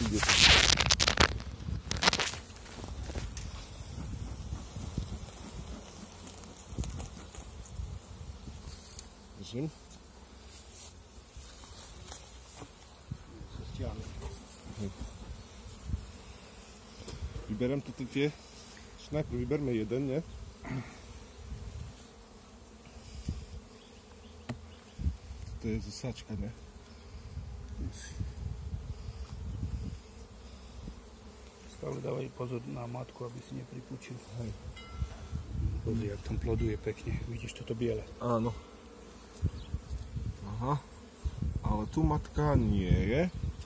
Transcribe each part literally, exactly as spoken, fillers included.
ide to. Držím. Vyberiem tu tie, najprv vyberme jeden, ne? To je zosáčka, ne? Stále dávaj pozor na matku, aby si nepripúčil. Hej. Pozri, jak tam ploduje pekne. Vidíš toto biele? Áno. Aha. Ale tu matka nie je.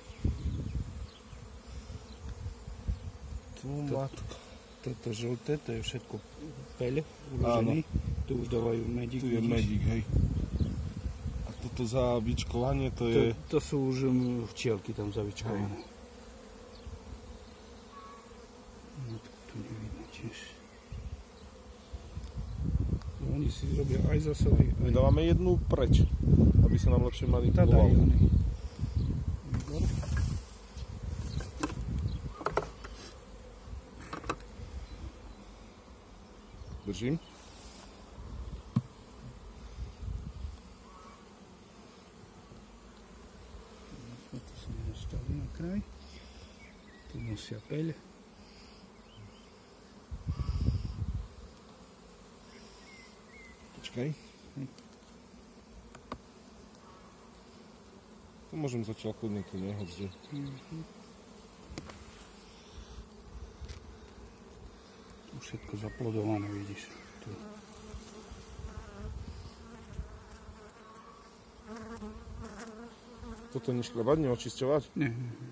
Tu to, matka. Toto žlté, to je všetko peľ uložený. Tu už dávajú medík. Tu je medík, hej. A toto za vyčkovanie to je... To, to sú už včielky tam zavyčkované. Matku tu nevidno tiež. Oni si robia aj zase aj... My dávame jednu preč, aby sa nám lepšie mali Tá daj, oni. Držím. Tu sa nedostaví na kraj. Tu nosia peľ. Počkaj. To môžem zatiaľ kľudne tu nehať, že... Mm-hmm. Tu všetko zaplodované, vidíš. Tu. Toto neškrabať, neočisťovať? Nie.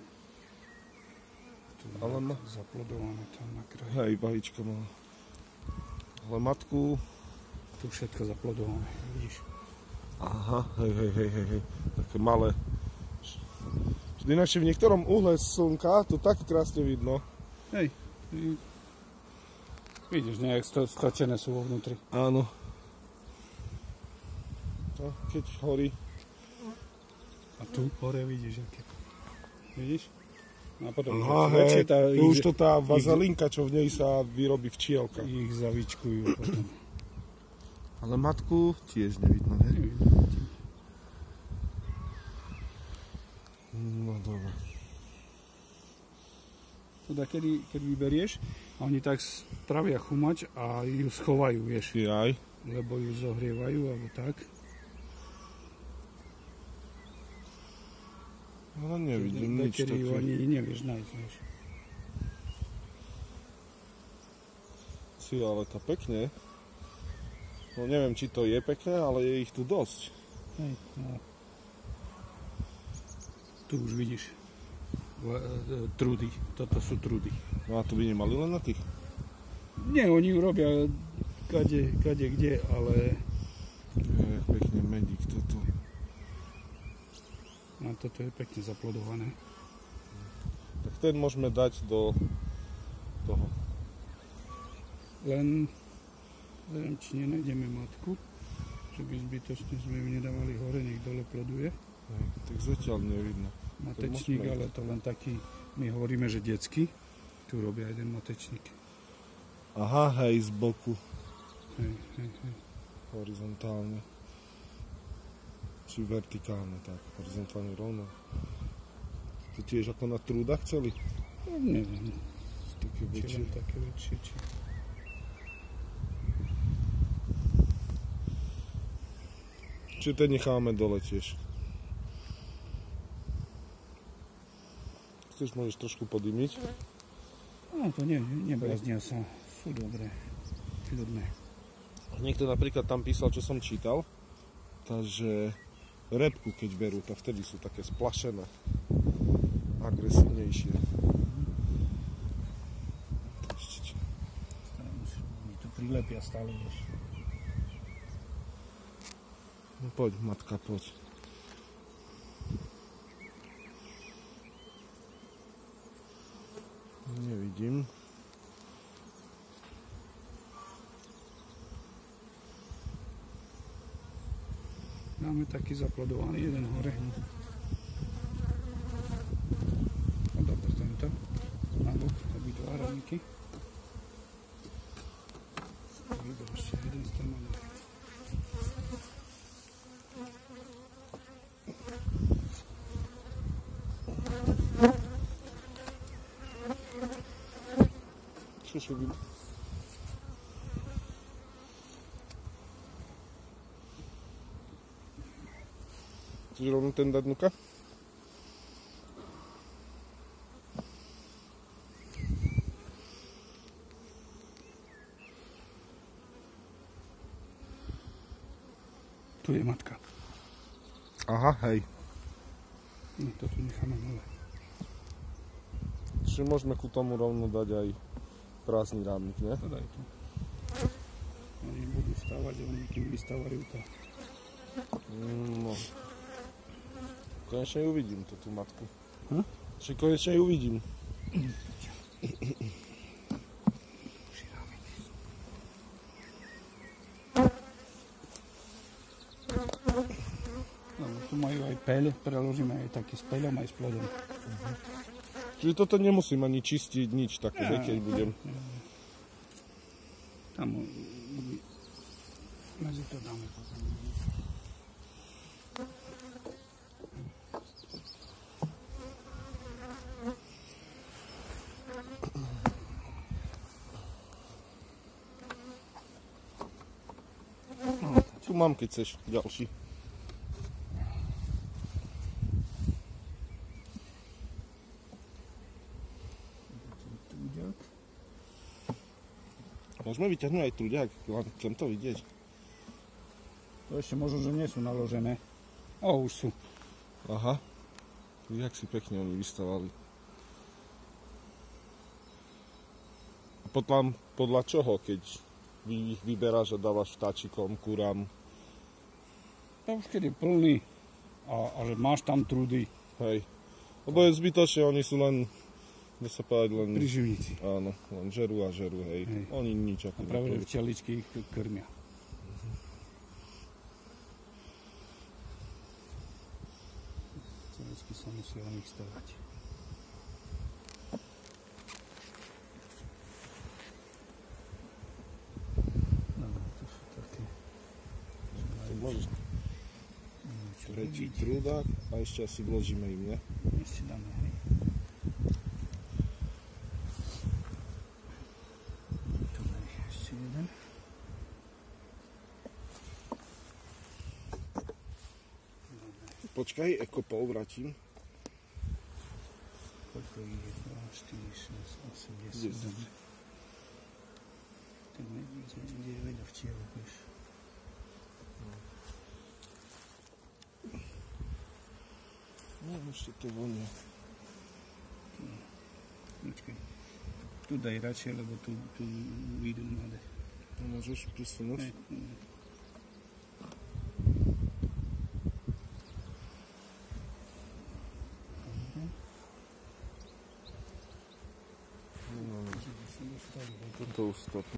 Tu ale ma... zaplodované tam na kraji. Hej, vajíčko má. Ale matku... Tu všetko zaplodované, vidíš. Aha, hej, hej, hej, hej, hej. Také malé. Ináč v niektorom uhle slnka to tak krásne vidno. Hej. Vidíš, nejak stočené sú vo vnútri. Áno. No, keď horí. A tu hore vidíš, aké. Vidíš? No a potom aha, hej, tá, to už to tá vazelinka, čo v nej sa vyrobí včielka. Ich zavičkujú potom. Ale matku tiež nevidno, ne? Nevidno. No dobre. Teda kedy, keď vyberieš, a oni tak spravia chumač a ju schovajú, vieš. Jaj. Lebo ju zohrievajú, alebo tak. Ale nevidím nič také. Kedy ju ani nevieš nájsť, vieš. Si, ale to pekne. No neviem, či to je pekné, ale je ich tu dosť. Hej, no. Tu už vidíš trudy, toto sú trudy. No a to by nemali len na tých? Nie, oni ju robia kade, kade kde, ale... Je, pekne medík toto. A toto je pekne zaplodované. Tak ten môžeme dať do toho. Len, neviem, či nenájdeme matku, že by zbytočne sme ju nedávali hore, nech dole ploduje. Hej, tak zatiaľ nevidno. Matečník, ale to len taký, my hovoríme, že detský. Tu robia jeden matečník. Aha, hej, z boku. Hej, hej, hej. Horizontálne. Či vertikálne, tak. Horizontálne rovno. To tiež ako na trúdach chceli? No, neviem. Také väčšie. Či len také väčšie, či... Čiže ten necháme dole tiež. Chceš, môžeš trošku podymiť? No to nie, nebraznia sa, sú dobré, ľudné. Niekto napríklad tam písal, čo som čítal, takže repku keď berú, tak vtedy sú také splašené, agresívnejšie. Mi tu prilepia stále, vieš. No poď, matka, poď. Nevidím. Máme taký zaplodovaný jeden hore. No dobre, to Už, už vidím. Chceš rovno ten dať, Nuka? Tu je matka. Aha, hej. No to tu necháme nové. Čiže môžeme ku tomu rovno dať aj prázdny rámnik, nie? To daj tu. Oni budú stávať, oni kým vystávajú to. No. Konečne ju uvidím, tú, tú matku. Hm? Čiže konečne ju uvidím. No, tu majú aj peľ, preložíme aj taký s peľom, aj s plodom. Uh-huh. Čiže toto nemusím ani čistiť, nič také, ja, keď budem. Ja. Tam medzi to dáme potom. No, tu mám, keď chceš ďalší. Môžeme vyťahnuť aj truďák, chcem to vidieť. To ešte možno, že nie sú naložené. O, už sú. Aha. Jak si pekne oni vystavali. Podľa, podľa čoho, keď ich vyberáš a dávaš vtáčikom, kurám? To už keď je plný a, a že máš tam trudy. Hej. Lebo je zbytočne, oni sú len, dá sa povedať, len... Príživníci. Áno, len žerú a žerú, hej. hej. Oni nič ako... A práve, že včeličky ich krmia. Včeličky sa musia o nich starať. No, to sú také... To môžeš... Tretí trúdák a ešte asi vložíme im, ne? Ešte dáme, hej. Tu daj ešte jeden. Počkaj, eko povratím. Koľko je? dva, štyri, šesť, osem, desať. Tak niekde je vedľa včielok, vieš. No, ešte to vonia. Počkaj. Tu daj radšej, lebo tu, tu vyjdú mladé. Môžeš prisunúť? Ne, ne. Toto už stopne.